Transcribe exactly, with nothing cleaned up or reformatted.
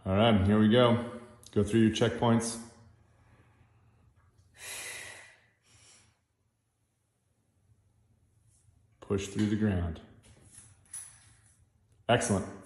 All right, here we go. Go through your checkpoints. Push through the ground. Excellent.